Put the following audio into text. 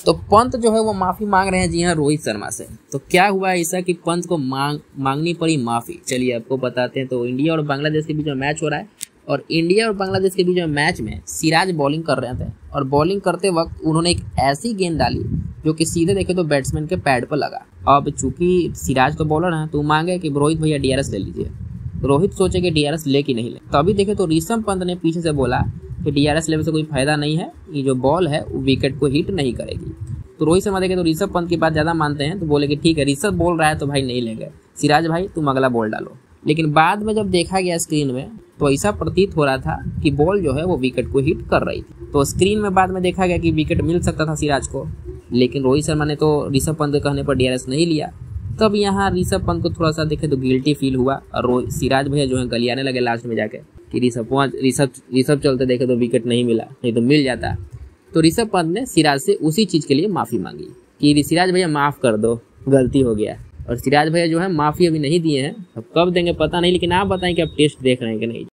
तो पंत जो है वो माफी मांग रहे हैं जी हाँ रोहित शर्मा से। तो क्या हुआ ऐसा कि पंत को मांगनी पड़ी माफी, चलिए आपको बताते हैं। तो इंडिया और बांग्लादेश के बीच में मैच हो रहा है और इंडिया और बांग्लादेश के बीच में मैच में सिराज बॉलिंग कर रहे थे और बॉलिंग करते वक्त उन्होंने एक ऐसी गेंद डाली जो कि सीधे देखे तो बैट्समैन के पैड पर लगा। अब चूंकि सिराज तो बॉलर है तो मांगे कि रोहित भैया डीआरएस ले लीजिए। रोहित सोचे कि डीआरएस ले कि नहीं ले, तभी देखे तो ऋषभ पंत ने पीछे से बोला कि डीआरएस लेने से कोई फायदा नहीं है, ये जो बॉल है वो विकेट को हिट नहीं करेगी। तो रोहित शर्मा देखे तो ऋषभ पंत की बात ज़्यादा मानते हैं तो बोले कि ठीक है ऋषभ बोल रहा है तो भाई नहीं लेंगे, सिराज भाई तुम अगला बॉल डालो। लेकिन बाद में जब देखा गया स्क्रीन में तो ऐसा प्रतीत हो रहा था कि बॉल जो है वो विकेट को हिट कर रही थी। तो स्क्रीन में बाद में देखा गया कि विकेट मिल सकता था सिराज को, लेकिन रोहित शर्मा ने तो ऋषभ पंत के कहने पर डीआरएस नहीं लिया। तब यहाँ ऋषभ पंत को थोड़ा सा देखे तो गिल्टी फील हुआ और सिराज भैया जो है गलियाने लगे लास्ट में जाके कि ऋषभ चलते देखे तो विकेट नहीं मिला, नहीं तो मिल जाता। तो ऋषभ पंत ने सिराज से उसी चीज़ के लिए माफ़ी मांगी कि सिराज भैया माफ़ कर दो, गलती हो गया। और सिराज भैया जो है माफ़ी अभी नहीं दिए हैं, अब कब देंगे पता नहीं, लेकिन आप बताएं कि आप टेस्ट देख रहे हैं कि नहीं।